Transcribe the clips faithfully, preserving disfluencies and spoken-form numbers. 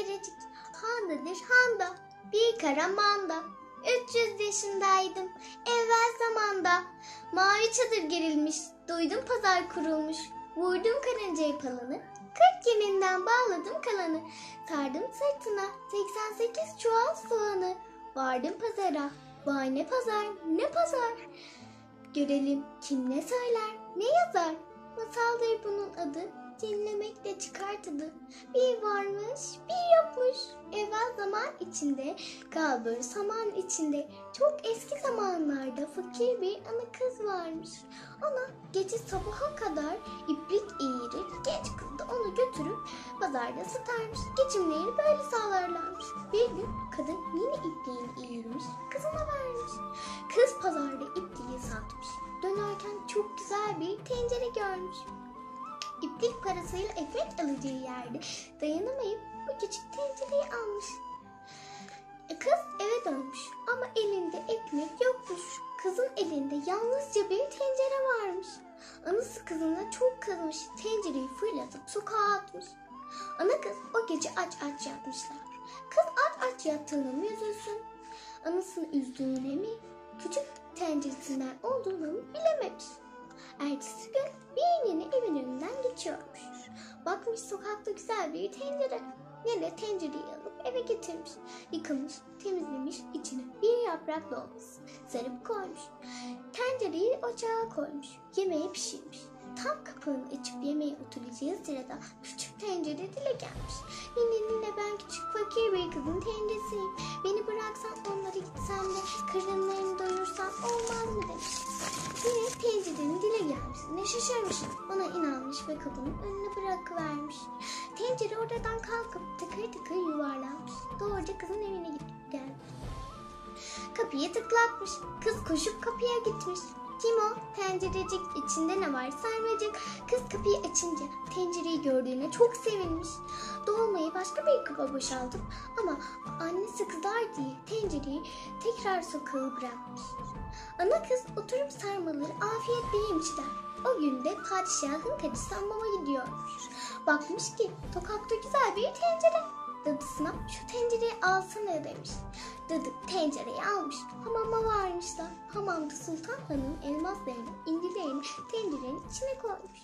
tencerecik, handadır handa, bir kara manda. Üç yüz yaşındaydım evvel zamanda. Mavi çadır gerilmiş, duydum pazar kurulmuş. Vurdum karıncayı palanı, kırk yeminden bağladım kalanı. Sardım sırtına seksen sekiz çuval soğanı. Vardım pazara, vay ne pazar ne pazar. Görelim kim ne söyler ne yazar. Masaldır bunun adı, dinlemekle çıkar tadı. Bir varmış bir yokmuş evvel zaman içinde, kalbur saman içinde. Çok eski zamanlarda fakir bir ana kız varmış. Ona gece sabaha kadar iplik eğirir, genç kız da onu götürüp pazarda satarmış. Geçimlerini böyle sağlarlarmış. Bir gün kadın yine ipliğini eğirmiş, kızına vermiş. Kız pazarda ipliği satmış. Dönerken çok güzel bir tencere görmüş. İplik parasıyla ekmek alacağı yerde dayanamayıp bu küçük tencereyi almış. Kız eve dönmüş ama elinde ekmek yokmuş. Kızın elinde yalnızca bir tencere varmış. Anası kızına çok kızmış, tencereyi fırlatıp sokağa atmış. Ana kız o gece aç aç yatmışlar. Kız aç aç yattığına mı üzülsün? Anasını üzdüğüne mi, küçük tenceresinden olduğunu mu bilememiş. Ertesi gün bir yeni evin önünden geçiyormuş. Bakmış sokakta güzel bir tencere. Yine tencereyi alıp eve getirmiş. Yıkamış, temizlemiş, içine bir yaprak dolması sarıp koymuş. Tencereyi ocağa koymuş. Yemeği pişirmiş. Tam kapağını açıp yemeğe oturacağı sırada küçük tencere dile gelmiş. Nine nine ben küçük fakir bir kızın tenceresiyim. Beni bıraksan onlara gitsem de karınlarını doyursam olmaz mı demiş. Yine tencerenin dile gelmiş. Ne şaşırmış. Ona inanmış ve kapının önüne bırakıvermiş. Tencere oradan kalkıp tıkır tıkır yuvarlanmış. Doğruca kızın evine gidip gelmiş. Kapıyı tıklatmış. Kız koşup kapıya gitmiş. Kim o? Tencerecik, içinde ne var? Sarmacık. Kız kapıyı açınca tencereyi gördüğüne çok sevinmiş. Dolmayı başka bir kaba boşaltıp ama annesi kızar diye tencereyi tekrar sokağa bırakmış. Ana kız oturup sarmaları afiyetle yemişler. O gün de padişahın karısı hamama gidiyormuş. Bakmış ki sokakta güzel bir tencere. Dadısına şu tencereyi alsana demiş. Dadı tencereyi almış. Hamama varmışlar. Hamamda Sultan Hanım elmaslarını, incilerini tencerenin içine koymuş.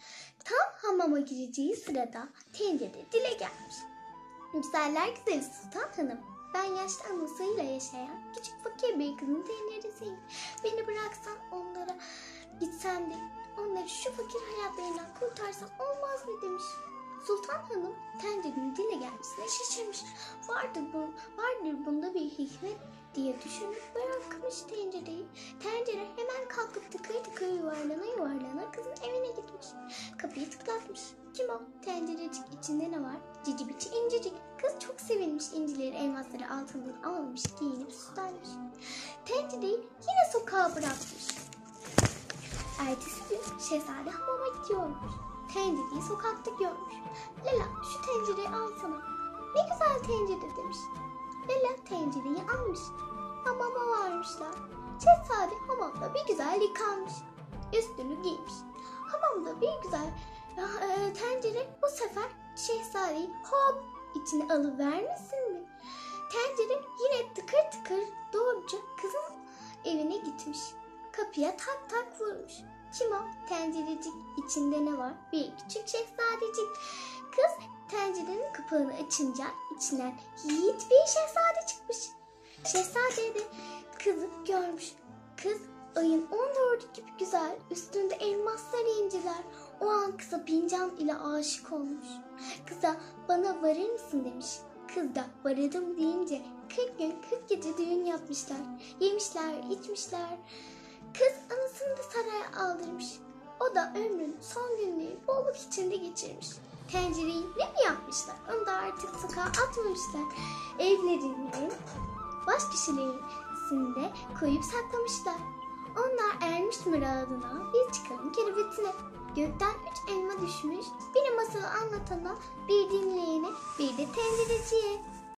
Tam hamama gireceği sırada tencere dile gelmiş. Güzeller güzeli Sultan Hanım. Ben yaşlı anasıyla yaşayan küçük fakir bir kızın tenceresiyim. Beni bıraksan onlara gitsen de onları şu fakir hayatlarından kurtarsan olmaz mı demiş. Sultan Hanım tencerenin dile gelmesine şaşırmış. Vardır, bu, vardır bunda bir hikmet diye düşünüp bırakmış tencereyi. Tencere hemen kalkıp tıkır tıkır yuvarlana yuvarlana kızın evine gitmiş. Kapıyı tıklatmış. Kim o? Tencerecik, içinde ne var? Cici bici incecik. Kız çok sevinmiş, incileri, elmasları altından almış, giyinip süslenmiş. Tencereyi yine sokağa bırakmış. Ertesi gün şehzade hamama gidiyormuş. Tencereyi sokakta görmüş. Lala şu tencereyi alsana. Ne güzel tencere demiş. Lala tencereyi almış. Hamama varmışlar. Şehzade hamamda bir güzel yıkanmış. Üstünü giymiş. Hamamda bir güzel e, tencere bu sefer şehzadeyi hop içine alıvermesin mi? Tencere yine tıkır tıkır doğruca kızın evine gitmiş. Kapıya tak tak vurmuş. Kim o? Tencerecik, içinde ne var? Bir küçük şehzadecik. Kız tencerenin kapağını açınca içinden yiğit bir şehzade çıkmış. Şehzade de kızı görmüş. Kız ayın on dördü gibi güzel, üstünde elmaslar inciler. O an kıza Bincan ile aşık olmuş. Kıza bana varır mısın demiş. Kız da varırım deyince kırk gün kırk gece düğün yapmışlar. Yemişler, içmişler. Kız anasını da saraya aldırmış. O da ömrünün son günleri bolluk içinde geçirmiş. Tencereyi ne mi yapmışlar? Onu da artık sokağa atmamışlar. Evlerinin baş kişilerisinde koyup saklamışlar. Onlar ermiş muradına, biz çıkalım kerevetine. Gökten üç elma düşmüş, biri masalı anlatana, bir dinleyene, bir de tencereciye.